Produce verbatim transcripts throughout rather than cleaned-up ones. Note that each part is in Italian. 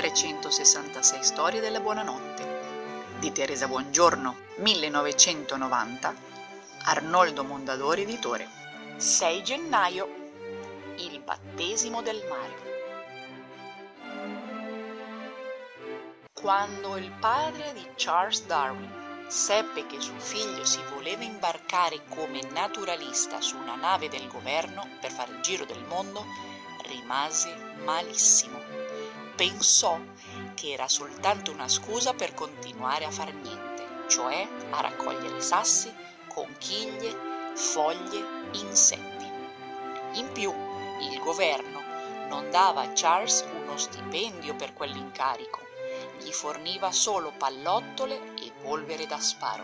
trecentosessantasei storie della buonanotte di Teresa Buongiorno, millenovecentonovanta, Arnoldo Mondadori editore. sei gennaio, il battesimo del mare. Quando il padre di Charles Darwin seppe che suo figlio si voleva imbarcare come naturalista su una nave del governo per fare il giro del mondo, rimase malissimo. Pensò che era soltanto una scusa per continuare a far niente, cioè a raccogliere sassi, conchiglie, foglie, insetti. In più, il governo non dava a Charles uno stipendio per quell'incarico, gli forniva solo pallottole e polvere da sparo.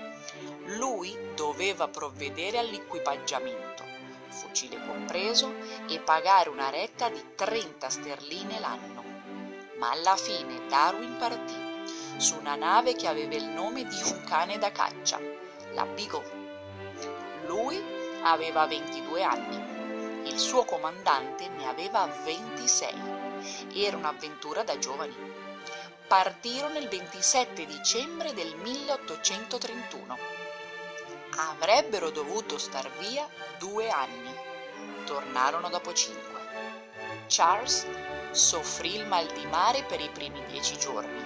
Lui doveva provvedere all'equipaggiamento, fucile compreso, e pagare una retta di trenta sterline l'anno. Ma alla fine Darwin partì su una nave che aveva il nome di un cane da caccia, la Beagle. Lui aveva ventidue anni, il suo comandante ne aveva ventisei. Era un'avventura da giovani. Partirono il ventisette dicembre del milleottocentotrentuno. Avrebbero dovuto star via due anni. Tornarono dopo cinque. Charles soffrì il mal di mare per i primi dieci giorni.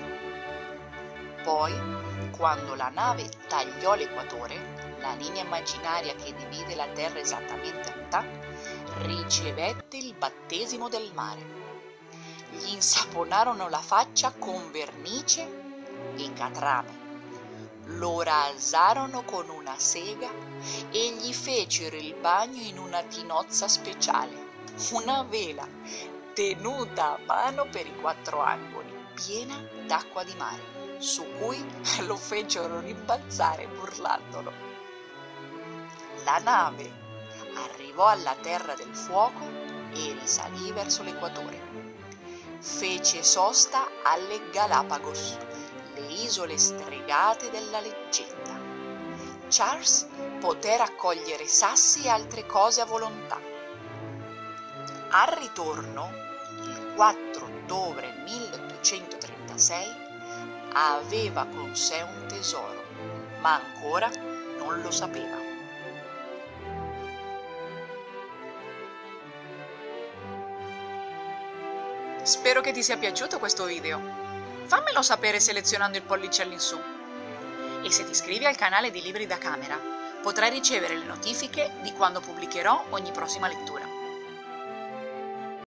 Poi, quando la nave tagliò l'equatore, la linea immaginaria che divide la Terra esattamente a metà, ricevette il battesimo del mare. Gli insaponarono la faccia con vernice e catrame, lo rasarono con una sega e gli fecero il bagno in una tinozza speciale, una vela tenuta a mano per i quattro angoli, piena d'acqua di mare, su cui lo fecero rimbalzare burlandolo. La nave arrivò alla Terra del Fuoco e risalì verso l'equatore. Fece sosta alle Galapagos, le isole stregate della leggenda. Charles poté raccogliere sassi e altre cose a volontà. Al ritorno, il quattro ottobre milleottocentotrentasei, aveva con sé un tesoro, ma ancora non lo sapeva. Spero che ti sia piaciuto questo video. Fammelo sapere selezionando il pollice all'insù. E se ti iscrivi al canale di Libri da Camera, potrai ricevere le notifiche di quando pubblicherò ogni prossima lettura.